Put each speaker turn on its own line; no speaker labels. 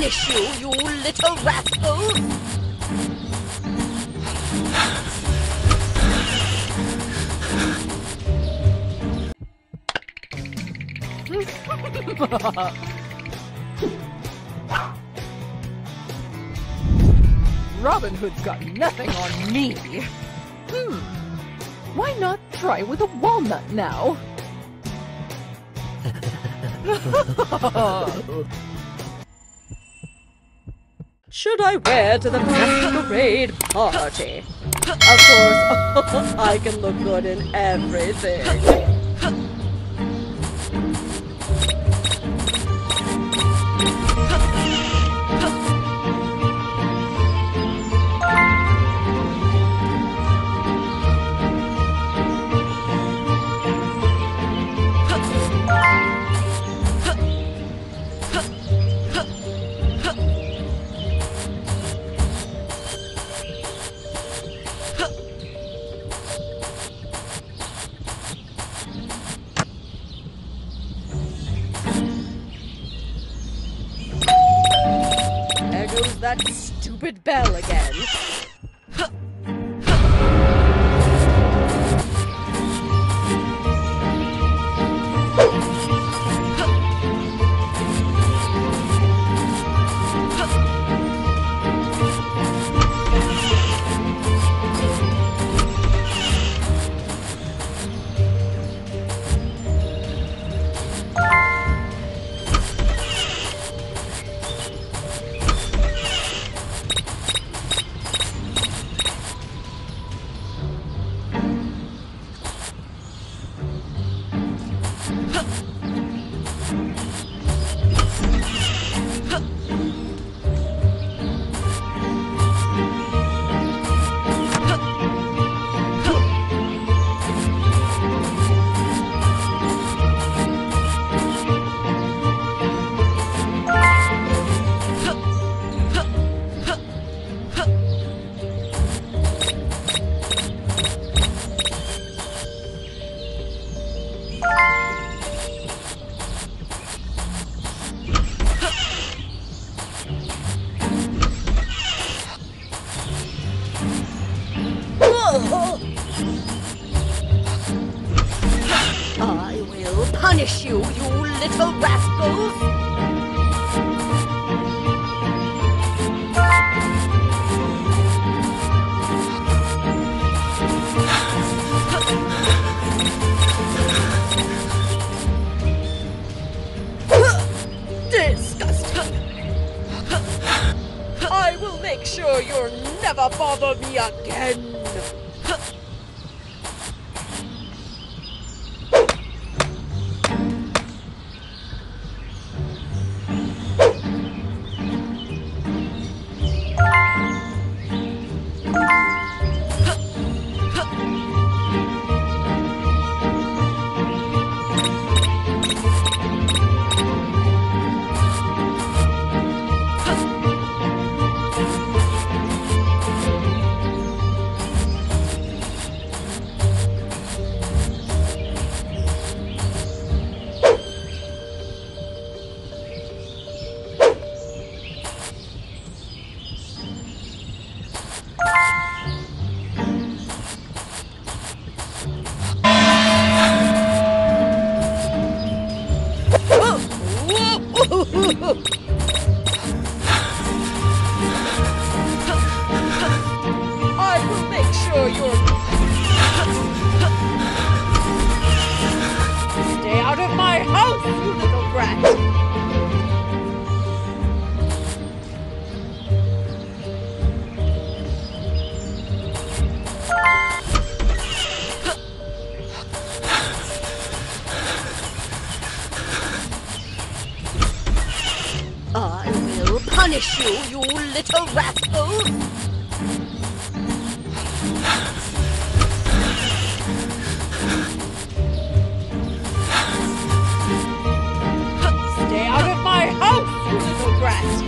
punish you, you little rascals!
Robin Hood's got nothing on me. Why not try with a walnut now?
Should I wear to the masquerade party? Of course, I can look good in everything. There goes that stupid bell again. I will punish you, you little rascals! Disgusting! I will make sure you'll never bother me again! I will make sure you're... Stay out of my house, you little brat! I will punish you, you little rascals! Stay out of my house, you little brat!